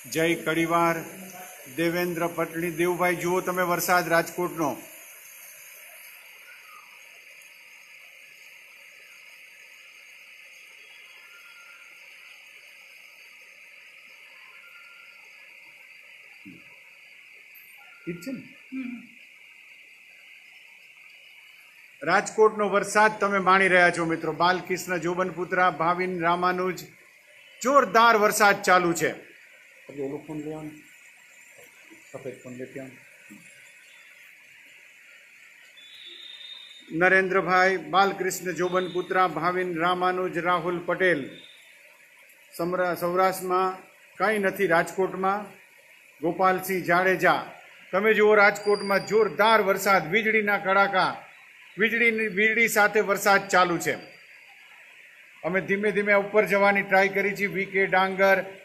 જય કડીવાર, દેવેન્દ્ર પટણી. દેવભાઈ જુઓ તમે વરસાદ રાજકોટનો. ઠીક છે ને? રાજકોટનો વરસાદ તમે માણી રહ્યા છો મિત્રો. બાલકૃષ્ણ જોબનપુત્રા, ભાવિન રામાનુજ, જોરદાર વરસાદ ચાલુ છે. ઓલો ફોન લેવાનું, સફેદ ફોન લેતી આવું. નરેન્દ્રભાઈ, બાલકૃષ્ણ જોબનપુત્રા, ભાવિન રામાનુજ, રાહુલ પટેલ. સૌરાષ્ટ્રમાં કંઈ નથી. રાજકોટમાં ગોપાલસિંહ જાડેજા. તમે જુઓ રાજકોટમાં જોરદાર વરસાદ, વીજળીના કડાકા, વીજળી સાથે વરસાદ ચાલુ છે. અમે ધીમે ધીમે ઉપર જવાની ટ્રાય કરી છે. વીકે ડાંગર,